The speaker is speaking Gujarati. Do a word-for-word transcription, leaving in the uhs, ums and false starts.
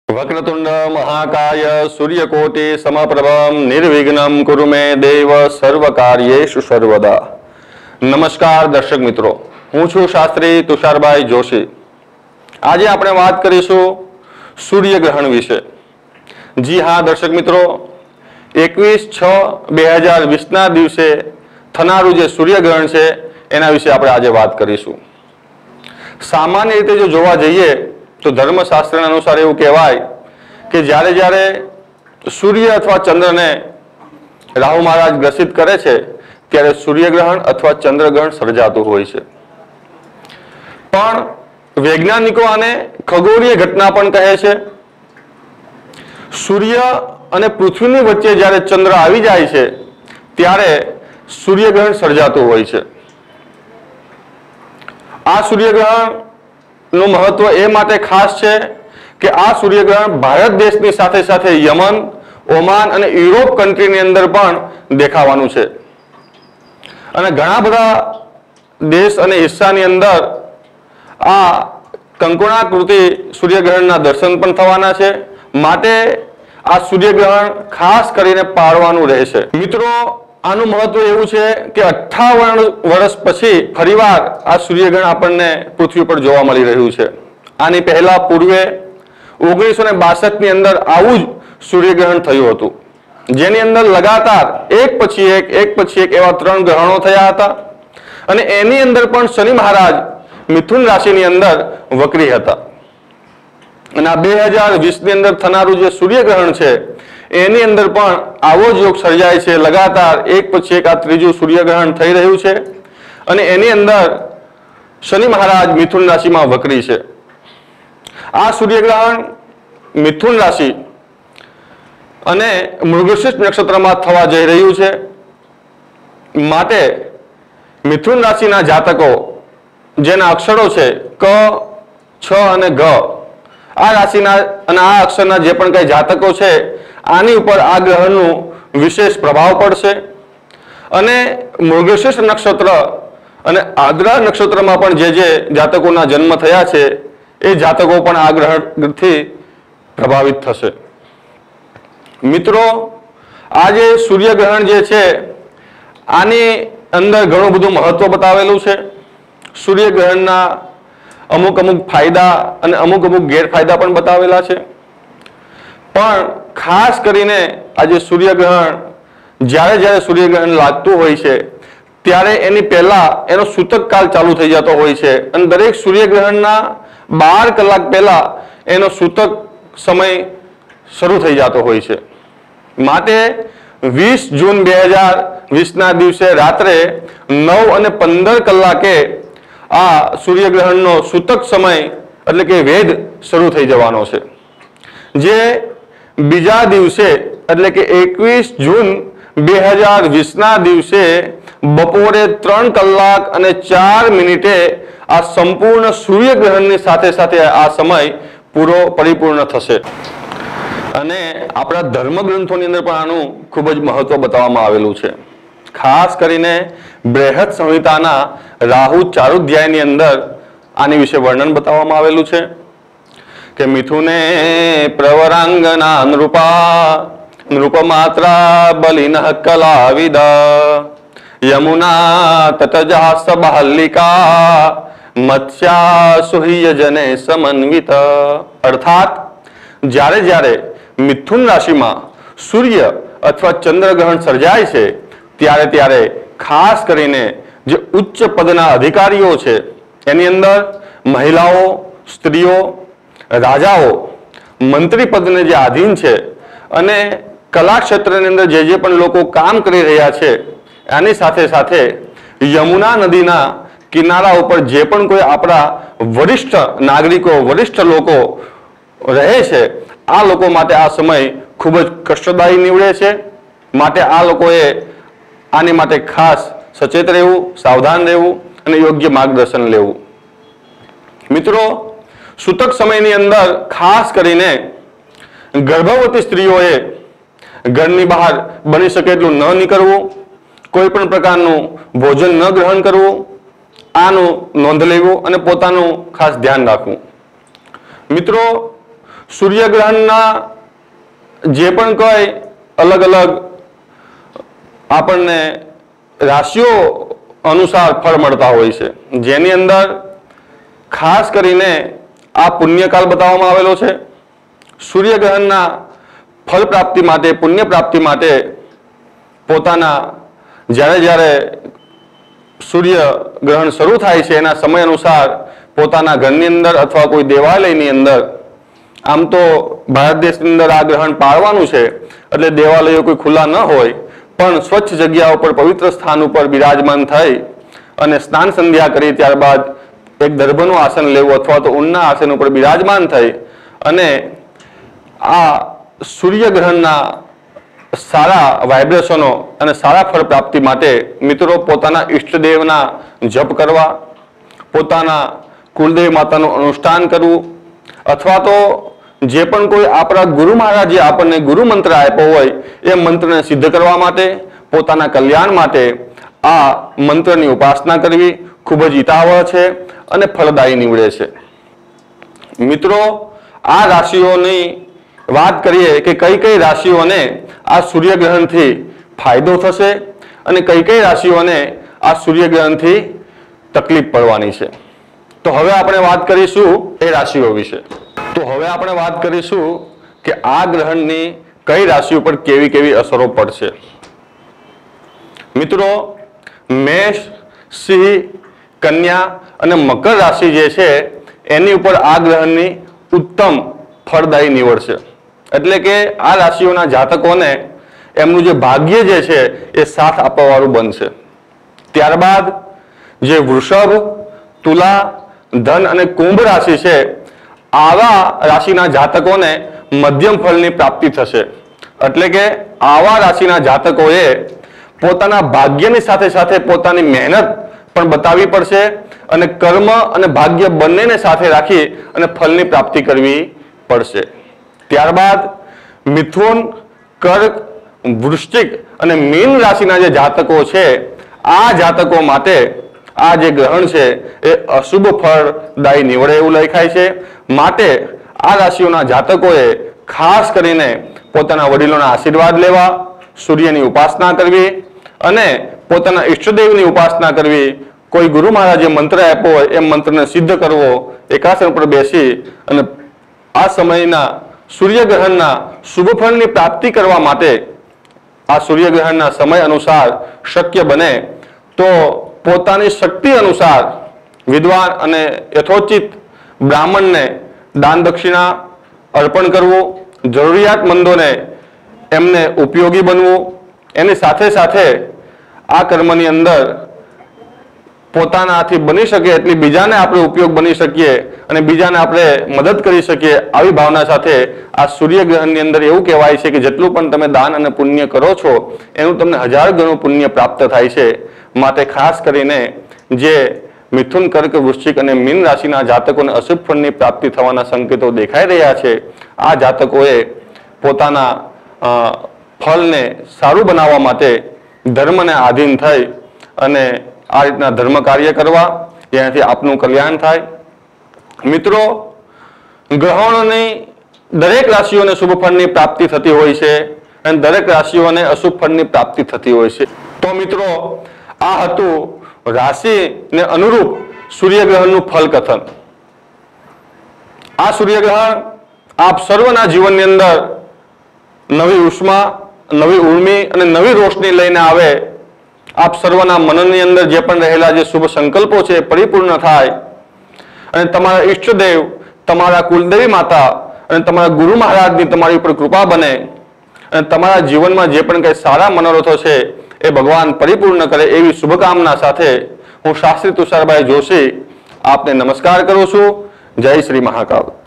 वक्रतुंड महाकाय सूर्यकोटि समप्रभं निर्विघ्नं कुरु मे देव सर्वकार्येषु सर्वदा। नमस्कार दर्शक मित्रों, हूँ छुं शास्त्री तुषारभाई जोशी। आज आपणे बात करीशुं सूर्यग्रहण विषे। जी हाँ दर्शक मित्रों, एकवीस छ बे हज़ार वीस ना दिवसे थनारू जे सूर्यग्रहण छे एना विषे आपणे आजे बात करीशुं। सामान्य रीते जो जोवा जईए तो धर्मशास्त्र अनुसार एवं कहवाय कि ज्यारे ज्यारे सूर्य अथवा चंद्र ने राहु महाराज ग्रसित करे छे त्यारे सूर्यग्रहण अथवा चंद्रग्रहण सर्जातुं होय छे। पण वैज्ञानिको आने खगोळीय घटना पण कहे छे। सूर्य अने पृथ्वीनी वच्चे ज्यारे चंद्र आवी जाय छे त्यारे सूर्यग्रहण सर्जातुं होय छे। आ सूर्यग्रहण નું મહત્વ એ માટે ખાસ છે કે આ સૂર્યગ્રહણ ભારત દેશની સાથે સાથે યમન, ઓમાન અને યુરોપ કન્ટ્રીની અંદર પણ દેખાવાનું છે અને ઘણા બધા દેશ અને હિસ્સાની અંદર આ કંકુણાકૃતિ સૂર્યગ્રહણના દર્શન પણ થવાના છે। માટે આ સૂર્યગ્રહણ ખાસ કરીને પાળવાનું રહેશે। મિત્રો, આનું મહત્વ એવું છે કે અઠ્ઠાવન વર્ષ પછી ફરીવાર આ સૂર્યગ્રહણ આપણને પૃથ્વી પર જોવા મળી રહ્યું છે। આની પહેલા પૂર્વે ઓગણીસો ને બાસઠ ની અંદર આવું જ સૂર્યગ્રહણ થયું હતું, જેની અંદર લગાતાર એક પછી એક એક પછી એક એવા ત્રણ ગ્રહણો થયા હતા અને એની અંદર પણ શનિ મહારાજ મિથુન રાશિની અંદર વક્રી હતા અને આ બે હજાર વીસ ની અંદર થનારું જે સૂર્યગ્રહણ છે એની અંદર પણ આવો જ યોગ સર્જાય છે। લગાતાર એક પછી એક આ ત્રીજું સૂર્યગ્રહણ થઈ રહ્યું છે અને એની અંદર શનિ મહારાજ મિથુન રાશિમાં વક્રી છે। આ સૂર્યગ્રહણ મિથુન રાશિ અને મૃગશીર્ષ નક્ષત્રમાં થવા જઈ રહ્યું છે। માટે મિથુન રાશિના જાતકો જેના અક્ષરો છે ક, છ અને ગ, આ રાશિના અને આ અક્ષરના જે પણ કઈ જાતકો છે આની ઉપર આ ગ્રહણનું વિશેષ પ્રભાવ પડશે અને મૃગશીર્ષ નક્ષત્ર અને આદ્રા નક્ષત્રમાં પણ જે જે જાતકોના જન્મ થયા છે એ જાતકો પણ આ ગ્રહણથી પ્રભાવિત થશે। મિત્રો, આ જે સૂર્યગ્રહણ જે છે આની અંદર ઘણું બધું મહત્વ બતાવેલું છે। સૂર્યગ્રહણના અમુક અમુક ફાયદા અને અમુક અમુક ગેરફાયદા પણ બતાવેલા છે। પણ ખાસ કરીને આજે સૂર્યગ્રહણ જ્યારે જ્યારે સૂર્યગ્રહણ લાગતું હોય છે ત્યારે એની પહેલા એનો સૂતક કાળ ચાલુ થઈ જતો હોય છે અને દરેક સૂર્યગ્રહણના બાર કલાક પહેલા એનો સૂતક સમય શરૂ થઈ જતો હોય છે। માટે વીસ જૂન બે હજાર વીસ ના દિવસે રાત્રે નવ અને પંદર કલાકે આ સૂર્યગ્રહણનો સૂતક સમય એટલે કે વેદ શરૂ થઈ જવાનો છે, જે બીજા દિવસે એટલે કે એકવીસ જૂન બે હજાર વીસ ના દિવસે બપોરે ત્રણ કલાક અને ચાર મિનિટે આ સંપૂર્ણ સૂર્યગ્રહણની સાથે સાથે આ સમય પૂરો પરિપૂર્ણ થશે અને આપણા ધર્મગ્રંથોની અંદર પણ આનું ખૂબ જ મહત્વ બતાવવામાં આવેલું છે। ખાસ કરીને બૃહદ સંહિતાના રાહુ ચારુધ્યાયની અંદર આની વિશે વર્ણન બતાવવામાં આવેલું છે કે મિથુને પ્રવરાંગના નૃપા નૃપમાત્રા બલિનઃ કલાવિદ યમુના તટજા સબાલિકા મત્સ્યા સુહ્યજને સમન્વિત। અર્થાત જ્યારે જ્યારે મિથુન રાશિમાં સૂર્ય અથવા ચંદ્રગ્રહણ સર્જાય છે ત્યારે ત્યારે ખાસ કરીને જે ઉચ્ચ પદના અધિકારીઓ છે એની અંદર મહિલાઓ, સ્ત્રીઓ, રાજાઓ, મંત્રી પદને જે આધીન છે અને કલા ક્ષેત્રની અંદર જે જે પણ લોકો કામ કરી રહ્યા છે આની સાથે સાથે યમુના નદીના કિનારા ઉપર જે પણ કોઈ આપણા વરિષ્ઠ નાગરિકો, વરિષ્ઠ લોકો રહે છે આ લોકો માટે આ સમય ખૂબ જ કષ્ટદાયી નીવડે છે। માટે આ લોકોએ આની માટે ખાસ સચેત રહેવું, સાવધાન રહેવું અને યોગ્ય માર્ગદર્શન લેવું। મિત્રો, સૂતક સમયની અંદર ખાસ કરીને ગર્ભવતી સ્ત્રીઓએ ઘરની બહાર બની શકે એટલું ન નીકળવું, કોઈ પણ પ્રકારનું ભોજન ન ગ્રહણ કરવું, આનું નોંધ લેવું અને પોતાનું ખાસ ધ્યાન રાખવું। મિત્રો, સૂર્યગ્રહણના જે પણ કોઈ અલગ અલગ આપણને રાશિઓ અનુસાર ફળ મળતા હોય છે, જેની અંદર ખાસ કરીને આ પુણ્યકાળ બતાવવામાં આવેલો છે. સૂર્યગ્રહણના ફળ પ્રાપ્તિ માટે, પુણ્ય પ્રાપ્તિ માટે પોતાના જ્યારે જ્યારે સૂર્ય ગ્રહણ શરૂ થાય છે એના સમય અનુસાર પોતાના ઘરની અંદર અથવા કોઈ દેવાલયની અંદર, આમ તો ભારત દેશની અંદર આ ગ્રહણ પાળવાનું છે એટલે દેવાલયો કોઈ ખુલ્લા ન હોય, પણ સ્વચ્છ જગ્યા ઉપર પવિત્ર સ્થાન ઉપર બિરાજમાન થઈ અને સ્નાન સંધ્યા કરી ત્યારબાદ એક દર્ભનું આસન લેવું અથવા તો ઊનના આસન ઉપર બિરાજમાન થઈ અને આ સૂર્યગ્રહણના સારા વાઇબ્રેશનો અને સારા ફળ પ્રાપ્તિ માટે મિત્રો પોતાના ઈષ્ટદેવના જપ કરવા, પોતાના કુલદેવી માતાનું અનુષ્ઠાન કરવું, અથવા તો જે પણ કોઈ આપણા ગુરુ મહારાજે આપણને ગુરુ મંત્ર આપ્યો હોય એ મંત્રને સિદ્ધ કરવા માટે, પોતાના કલ્યાણ માટે આ મંત્રની ઉપાસના કરવી ખૂબ જ હિતાવહ છે અને ફળદાયી નીવડે છે. મિત્રો, આ રાશિઓની વાત કરીએ કે કઈ કઈ રાશિઓને આ સૂર્યગ્રહણથી ફાયદો થશે અને કઈ કઈ રાશિઓને આ સૂર્યગ્રહણથી તકલીફ પડવાની છે. તો હવે આપણે વાત કરીશું એ રાશિઓ વિશે. તો હવે આપણે વાત કરીશું કે આ ગ્રહણની કઈ રાશિ ઉપર કેવી કેવી અસરો પડશે. મિત્રો, મેષ, સિંહ, કન્યા અને મકર રાશિ જે છે એની ઉપર આ ગ્રહણની ઉત્તમ ફળદાયી નીવડશે. એટલે કે આ રાશિઓના જાતકોને એમનું જે ભાગ્ય જે છે એ સાથ આપવાવાળું બનશે. ત્યારબાદ જે વૃષભ, તુલા, ધન અને કુંભ રાશિ છે, આવા રાશિના જાતકોને મધ્યમ ફળની પ્રાપ્તિ થશે. એટલે કે આવા રાશિના જાતકોએ પોતાના ભાગ્યની સાથે સાથે પોતાની મહેનત પણ બતાવવી પડશે અને કર્મ અને ભાગ્ય બંનેને સાથે રાખી અને ફળની પ્રાપ્તિ કરવી પડશે. ત્યારબાદ મિથુન, કર્ક, વૃશ્ચિક અને મીન રાશિના જે જાતકો છે, આ જાતકો માટે આ જે ગ્રહણ છે એ અશુભ ફળદાયી નીવડે એવું લખાય છે. માટે આ રાશિઓના જાતકોએ ખાસ કરીને પોતાના વડીલોના આશીર્વાદ લેવા, સૂર્યની ઉપાસના કરવી અને પોતાના ઈષ્ટદેવની ઉપાસના કરવી, કોઈ ગુરુ મહારાજે મંત્ર આપ્યો હોય એ મંત્રને સિદ્ધ કરવો, એકાસન પર બેસી અને આ સમયના સૂર્યગ્રહણના શુભ ફળની પ્રાપ્તિ કરવા માટે આ સૂર્યગ્રહણના સમય અનુસાર શક્ય બને તો પોતાની શક્તિ અનુસાર વિદ્વાન અને યથોચિત બ્રાહ્મણને દાન દક્ષિણા અર્પણ કરવું, જરૂરિયાતમંદોને એમને ઉપયોગી બનવું, એની સાથે સાથે આ કર્મની અંદર પોતાનાથી બની શકે એટલી બીજાને આપણે ઉપયોગ બની શકીએ અને બીજાને આપણે મદદ કરી શકીએ, આવી ભાવના સાથે આ સૂર્યગ્રહણની અંદર એવું કહેવાય છે કે જેટલું પણ તમે દાન અને પુણ્ય કરો છો એનું તમને હજાર ગણું પુણ્ય પ્રાપ્ત થાય છે. માટે ખાસ કરીને જે મિથુન, કર્ક, વૃશ્ચિક અને મીન રાશિના જાતકોને અશુભ ફળની પ્રાપ્તિ થવાના સંકેતો દેખાઈ રહ્યા છે, આ જાતકોએ પોતાના ફળને સારું બનાવવા માટે ધર્મને આધીન થઈ અને આ રીતના ધર્મ કાર્ય કરવા, જેનાથી આપનું કલ્યાણ થાય. મિત્રો, ગ્રહણોની દરેક રાશિઓને શુભ ફળની પ્રાપ્તિ થતી હોય છે અને દરેક રાશિઓને અશુભ ફળની પ્રાપ્તિ થતી હોય છે. તો મિત્રો, આ હતું રાશિને અનુરૂપ સૂર્યગ્રહણનું ફલ કથન. આ સૂર્યગ્રહણ આપ સર્વના જીવનની અંદર નવી ઉષ્મા, નવી ઉર્મી અને નવી રોશની લઈને આવે. આપ સર્વના મનની અંદર જે પણ રહેલા જે શુભ સંકલ્પો છે પરિપૂર્ણ થાય અને તમારા ઈષ્ટદેવ, તમારા કુલદેવી માતા અને તમારા ગુરુ મહારાજની તમારી ઉપર કૃપા બને અને તમારા જીવનમાં જે પણ કંઈ સારા મનોરથો છે એ ભગવાન પરિપૂર્ણ કરે એવી શુભકામના સાથે હું શાસ્ત્રી તુષારભાઈ જોશી આપને નમસ્કાર કરું છું. જય શ્રી મહાકાળ.